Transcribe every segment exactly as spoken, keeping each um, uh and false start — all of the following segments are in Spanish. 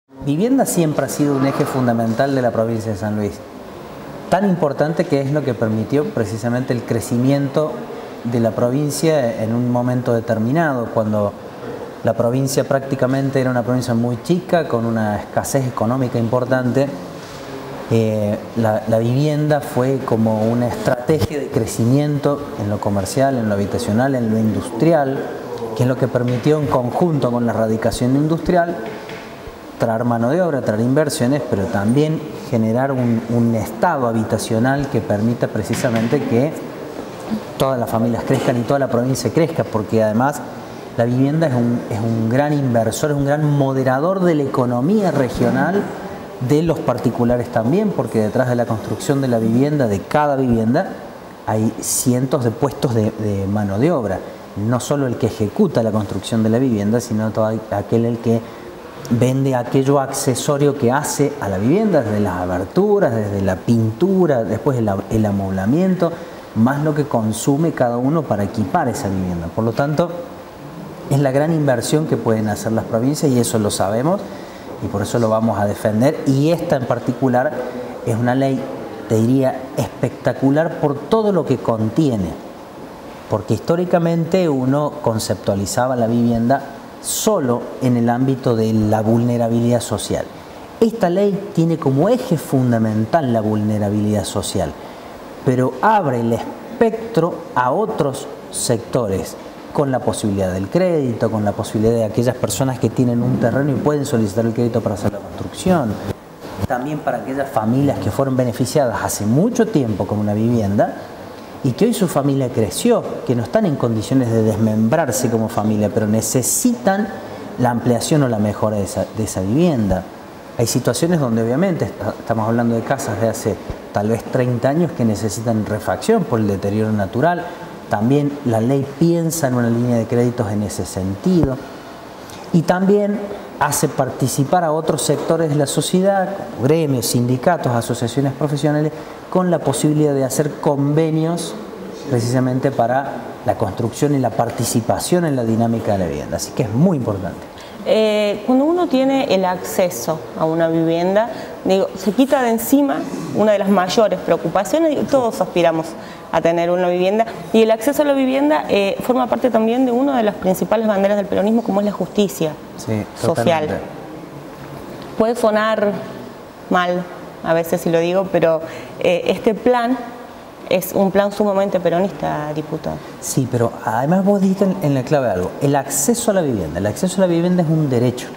Vivienda siempre ha sido un eje fundamental de la provincia de San Luis, tan importante que es lo que permitió precisamente el crecimiento de la provincia en un momento determinado, cuando la provincia prácticamente era una provincia muy chica, con una escasez económica importante. Eh, la, la vivienda fue como una estrategia de crecimiento en lo comercial, en lo habitacional, en lo industrial, que es lo que permitió en conjunto con la erradicación industrial traer mano de obra, traer inversiones, pero también generar un, un estado habitacional que permita precisamente que todas las familias crezcan y toda la provincia crezca, porque además la vivienda es un, es un gran inversor, es un gran moderador de la economía regional, de los particulares también, porque detrás de la construcción de la vivienda, de cada vivienda, hay cientos de puestos de, de mano de obra. No solo el que ejecuta la construcción de la vivienda, sino todo aquel el que vende aquello accesorio que hace a la vivienda, desde las aberturas, desde la pintura, después el, el amoblamiento, más lo que consume cada uno para equipar esa vivienda. Por lo tanto, es la gran inversión que pueden hacer las provincias y eso lo sabemos y por eso lo vamos a defender. Y esta en particular es una ley, te diría, espectacular por todo lo que contiene, porque históricamente uno conceptualizaba la vivienda solo en el ámbito de la vulnerabilidad social. Esta ley tiene como eje fundamental la vulnerabilidad social, pero abre el espectro a otros sectores, con la posibilidad del crédito, con la posibilidad de aquellas personas que tienen un terreno y pueden solicitar el crédito para hacer la construcción, también para aquellas familias que fueron beneficiadas hace mucho tiempo con una vivienda y que hoy su familia creció, que no están en condiciones de desmembrarse como familia, pero necesitan la ampliación o la mejora de esa, de esa vivienda. Hay situaciones donde obviamente estamos hablando de casas de hace tal vez treinta años que necesitan refacción por el deterioro natural. También la ley piensa en una línea de créditos en ese sentido y también hace participar a otros sectores de la sociedad, gremios, sindicatos, asociaciones profesionales, con la posibilidad de hacer convenios precisamente para la construcción y la participación en la dinámica de la vivienda. Así que es muy importante. Eh, cuando uno tiene el acceso a una vivienda, digo, se quita de encima una de las mayores preocupaciones, digo, todos aspiramos a tener una vivienda y el acceso a la vivienda eh, forma parte también de una de las principales banderas del peronismo, como es la justicia sí, social. Totalmente. Puede sonar mal a veces si lo digo, pero eh, este plan es un plan sumamente peronista, diputado. Sí, pero además vos dijiste en, en la clave algo, el acceso a la vivienda. El acceso a la vivienda es un derecho.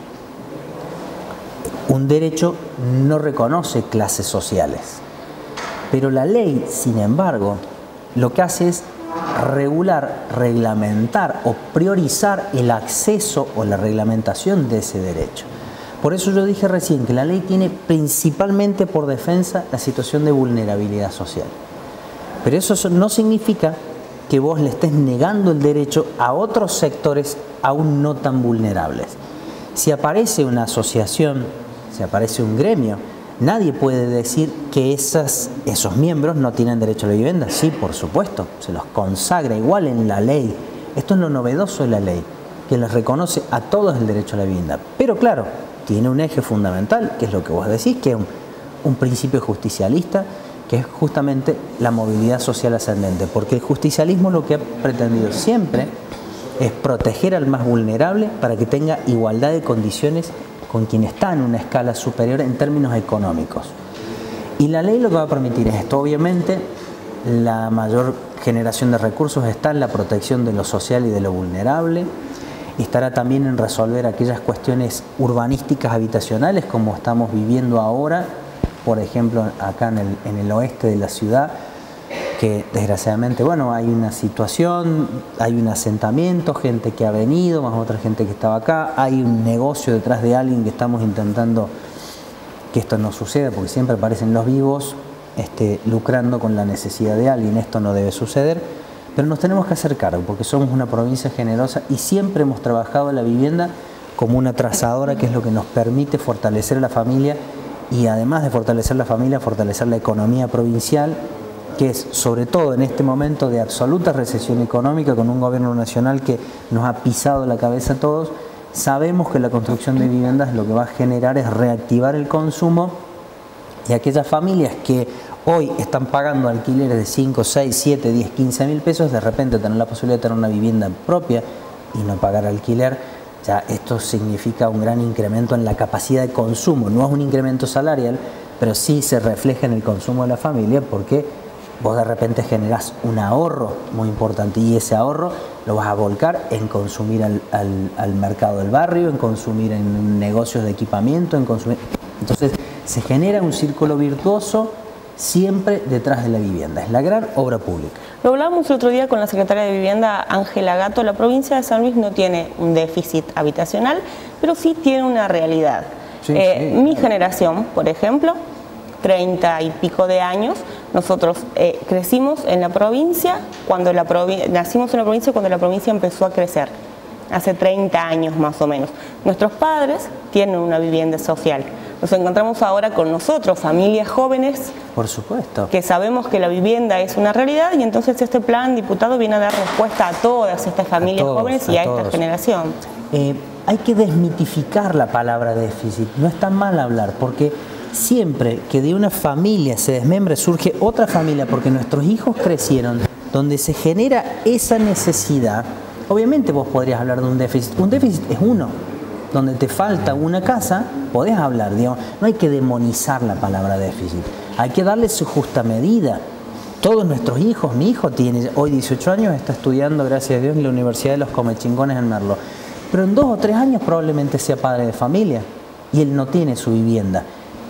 Un derecho no reconoce clases sociales. Pero la ley, sin embargo, lo que hace es regular, reglamentar o priorizar el acceso o la reglamentación de ese derecho. Por eso yo dije recién que la ley tiene principalmente por defensa la situación de vulnerabilidad social. Pero eso no significa que vos le estés negando el derecho a otros sectores aún no tan vulnerables. Si aparece una asociación, si aparece un gremio, nadie puede decir que esas, esos miembros no tienen derecho a la vivienda. Sí, por supuesto, se los consagra igual en la ley. Esto es lo novedoso de la ley, que les reconoce a todos el derecho a la vivienda. Pero claro, tiene un eje fundamental, que es lo que vos decís, que es un, un principio justicialista, que es justamente la movilidad social ascendente, porque el justicialismo lo que ha pretendido siempre es proteger al más vulnerable para que tenga igualdad de condiciones con quien está en una escala superior en términos económicos. Y la ley lo que va a permitir es esto. Obviamente, la mayor generación de recursos está en la protección de lo social y de lo vulnerable, y estará también en resolver aquellas cuestiones urbanísticas habitacionales como estamos viviendo ahora, por ejemplo, acá en el, en el oeste de la ciudad, que desgraciadamente, bueno, hay una situación, hay un asentamiento, gente que ha venido, más otra gente que estaba acá, hay un negocio detrás de alguien que estamos intentando que esto no suceda, porque siempre aparecen los vivos este, lucrando con la necesidad de alguien. Esto no debe suceder, pero nos tenemos que hacer cargo, porque somos una provincia generosa y siempre hemos trabajado la vivienda como una trazadora, que es lo que nos permite fortalecer a la familia y además de fortalecer la familia, fortalecer la economía provincial, que es sobre todo en este momento de absoluta recesión económica, con un gobierno nacional que nos ha pisado la cabeza a todos, sabemos que la construcción de viviendas lo que va a generar es reactivar el consumo, y aquellas familias que hoy están pagando alquileres de cinco, seis, siete, diez, quince mil pesos, de repente tener la posibilidad de tener una vivienda propia y no pagar alquiler, ya esto significa un gran incremento en la capacidad de consumo. No es un incremento salarial, pero sí se refleja en el consumo de la familia, porque vos de repente generás un ahorro muy importante, y ese ahorro lo vas a volcar en consumir al, al, al mercado del barrio, en consumir en negocios de equipamiento, en consumir... Entonces se genera un círculo virtuoso siempre detrás de la vivienda. Es la gran obra pública. Lo hablábamos el otro día con la secretaria de Vivienda, Ángela Gato. La provincia de San Luis no tiene un déficit habitacional, pero sí tiene una realidad. Sí, eh, sí, mi claro. generación, por ejemplo, treinta y pico de años, nosotros eh, crecimos en la provincia, cuando la provi- nacimos en la provincia cuando la provincia empezó a crecer, hace treinta años más o menos. Nuestros padres tienen una vivienda social. Nos encontramos ahora con nosotros, familias jóvenes, por supuesto, que sabemos que la vivienda es una realidad, y entonces este plan, diputado, viene a dar respuesta a todas estas familias todos, jóvenes y a, a esta generación. Eh, hay que desmitificar la palabra déficit. No está mal hablar, porque siempre que de una familia se desmembre, surge otra familia, porque nuestros hijos crecieron, donde se genera esa necesidad. Obviamente vos podrías hablar de un déficit. Un déficit es uno. Donde te falta una casa, podés hablar, digamos. No hay que demonizar la palabra déficit. Hay que darle su justa medida. Todos nuestros hijos, mi hijo tiene hoy dieciocho años, está estudiando, gracias a Dios, en la Universidad de los Comechingones en Merlo. Pero en dos o tres años probablemente sea padre de familia, y él no tiene su vivienda.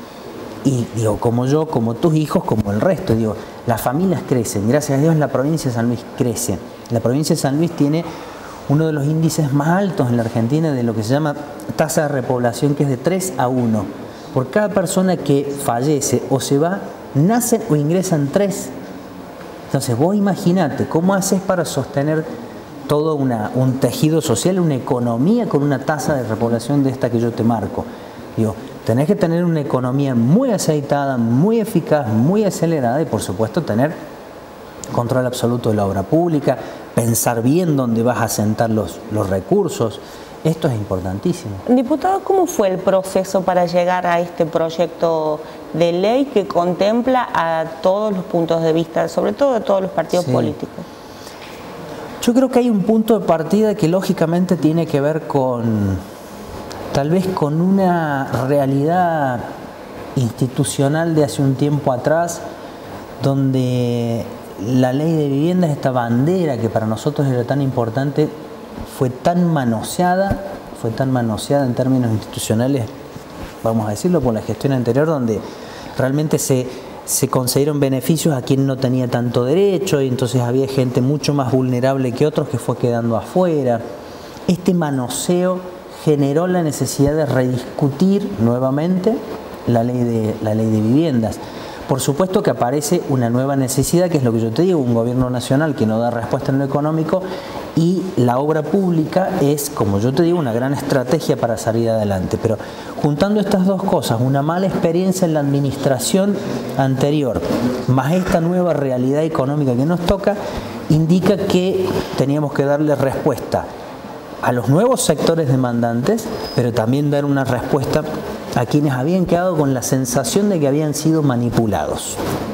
Y digo, como yo, como tus hijos, como el resto, digo, las familias crecen. Gracias a Dios la provincia de San Luis crece. La provincia de San Luis tiene uno de los índices más altos en la Argentina de lo que se llama tasa de repoblación, que es de tres a uno. Por cada persona que fallece o se va, nacen o ingresan tres. Entonces vos imaginate cómo haces para sostener todo una, un tejido social, una economía con una tasa de repoblación de esta que yo te marco. Digo, tenés que tener una economía muy aceitada, muy eficaz, muy acelerada, y por supuesto tener control absoluto de la obra pública, pensar bien dónde vas a asentar los, los recursos. Esto es importantísimo. Diputado, ¿cómo fue el proceso para llegar a este proyecto de ley que contempla a todos los puntos de vista, sobre todo de todos los partidos sí. políticos? Yo creo que hay un punto de partida que lógicamente tiene que ver con, tal vez con una realidad institucional de hace un tiempo atrás, donde la ley de vivienda, esta bandera que para nosotros era tan importante, fue tan manoseada, fue tan manoseada en términos institucionales, vamos a decirlo, por la gestión anterior, donde realmente se, se concedieron beneficios a quien no tenía tanto derecho, y entonces había gente mucho más vulnerable que otros que fue quedando afuera. Este manoseo generó la necesidad de rediscutir nuevamente la ley de, la ley de viviendas. Por supuesto que aparece una nueva necesidad, que es lo que yo te digo, un gobierno nacional que no da respuesta en lo económico, y la obra pública es, como yo te digo, una gran estrategia para salir adelante. Pero juntando estas dos cosas, una mala experiencia en la administración anterior, más esta nueva realidad económica que nos toca, indica que teníamos que darle respuesta a los nuevos sectores demandantes, pero también dar una respuesta a quienes habían quedado con la sensación de que habían sido manipulados.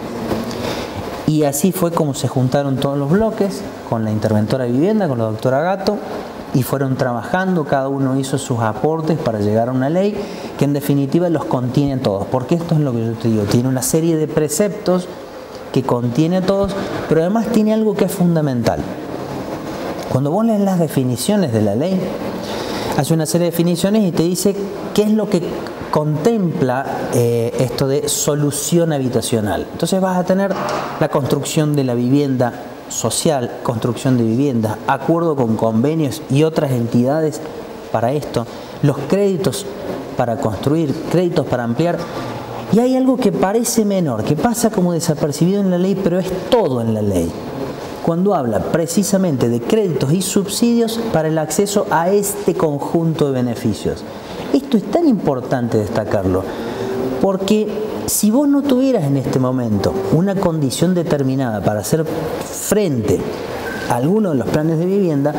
Y así fue como se juntaron todos los bloques, con la interventora de vivienda, con la doctora Gato, y fueron trabajando, cada uno hizo sus aportes para llegar a una ley que en definitiva los contiene a todos, porque esto es lo que yo te digo, tiene una serie de preceptos que contiene a todos, pero además tiene algo que es fundamental. Cuando vos lees las definiciones de la ley, hace una serie de definiciones y te dice qué es lo que contempla eh, esto de solución habitacional. Entonces vas a tener la construcción de la vivienda social, construcción de viviendas, acuerdo con convenios y otras entidades para esto, los créditos para construir, créditos para ampliar. Y hay algo que parece menor, que pasa como desapercibido en la ley, pero es todo en la ley. Cuando habla precisamente de créditos y subsidios para el acceso a este conjunto de beneficios. Esto es tan importante destacarlo, porque si vos no tuvieras en este momento una condición determinada para hacer frente a alguno de los planes de vivienda,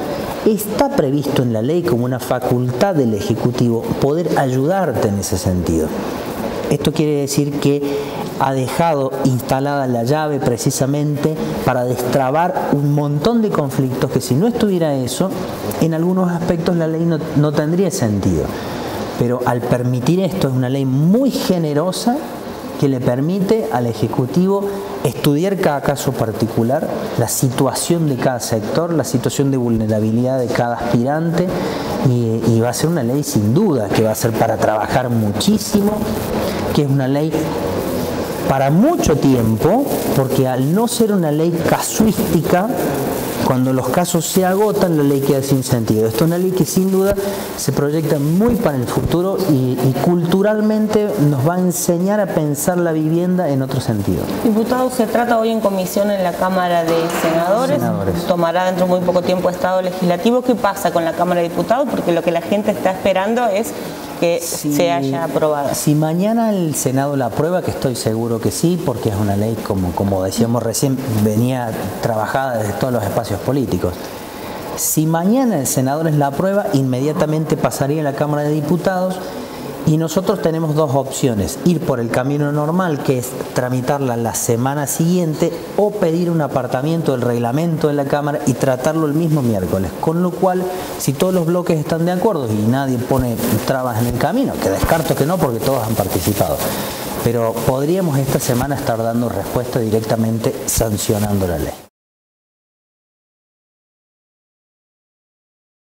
está previsto en la ley como una facultad del Ejecutivo poder ayudarte en ese sentido. Esto quiere decir que ha dejado instalada la llave precisamente para destrabar un montón de conflictos que si no estuviera eso, en algunos aspectos la ley no, no tendría sentido. Pero al permitir esto, es una ley muy generosa que le permite al Ejecutivo estudiar cada caso particular, la situación de cada sector, la situación de vulnerabilidad de cada aspirante, y, y va a ser una ley sin duda que va a ser para trabajar muchísimo, que es una ley para mucho tiempo, porque al no ser una ley casuística, cuando los casos se agotan, la ley queda sin sentido. Esto es una ley que sin duda se proyecta muy para el futuro y, y culturalmente nos va a enseñar a pensar la vivienda en otro sentido. Diputado, se trata hoy en comisión en la Cámara de Senadores. Senadores. Tomará dentro de muy poco tiempo Estado Legislativo. ¿Qué pasa con la Cámara de Diputados? Porque lo que la gente está esperando es que si, se haya aprobado. Si mañana el Senado la aprueba, que estoy seguro que sí, porque es una ley, como, como decíamos recién, venía trabajada desde todos los espacios políticos. Si mañana el Senador la aprueba, inmediatamente pasaría a la Cámara de Diputados y nosotros tenemos dos opciones: ir por el camino normal, que es tramitarla la semana siguiente, o pedir un apartamiento del reglamento de la Cámara y tratarlo el mismo miércoles. Con lo cual, si todos los bloques están de acuerdo y nadie pone trabas en el camino, que descarto que no porque todos han participado, pero podríamos esta semana estar dando respuesta directamente sancionando la ley.